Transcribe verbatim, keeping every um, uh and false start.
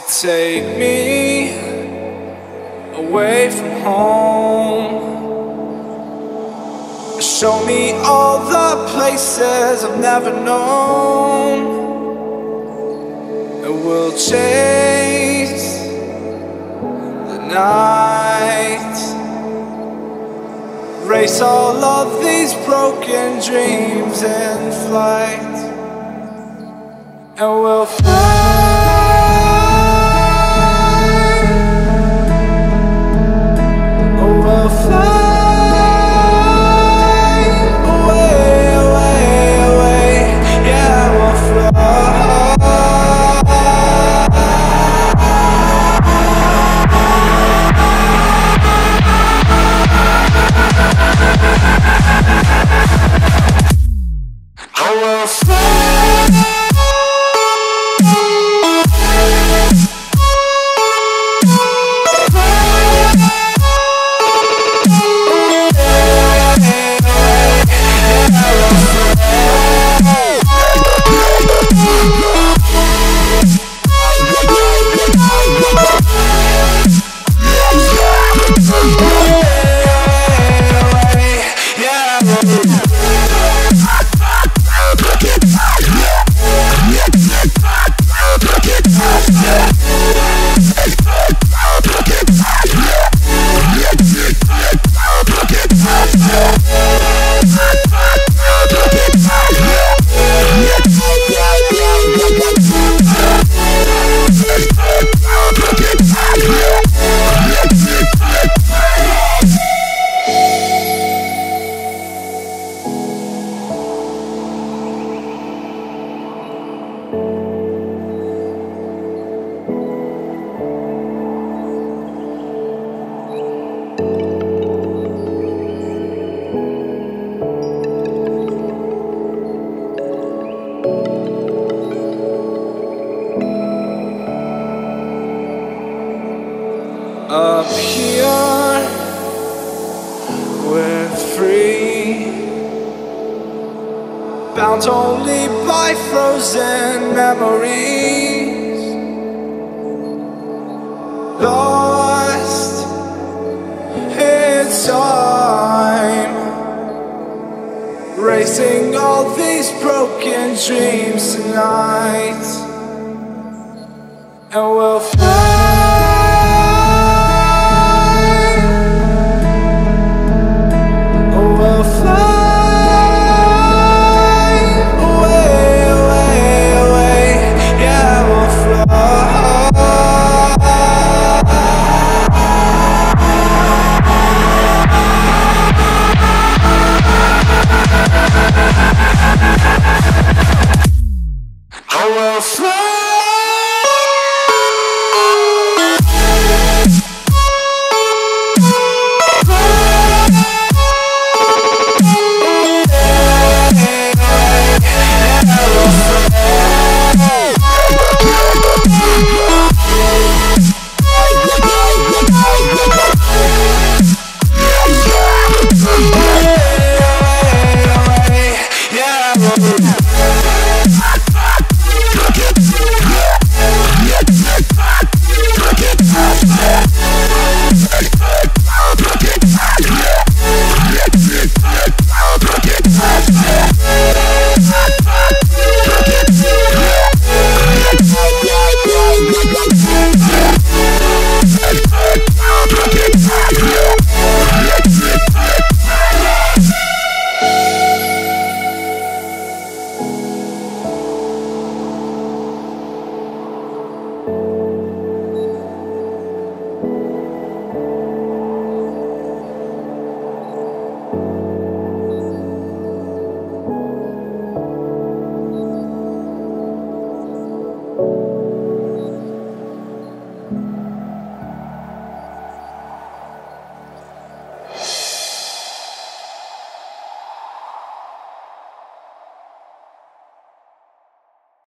Take me away from home. Show me all the places I've never known, and we'll chase the night, race all of these broken dreams in flight, and we'll fly. We'll fly away, away, away. Yeah, we'll fly. I will fly. Up here, we're free, bound only by frozen memories, lost in time, racing all these broken dreams tonight, and we'll fly.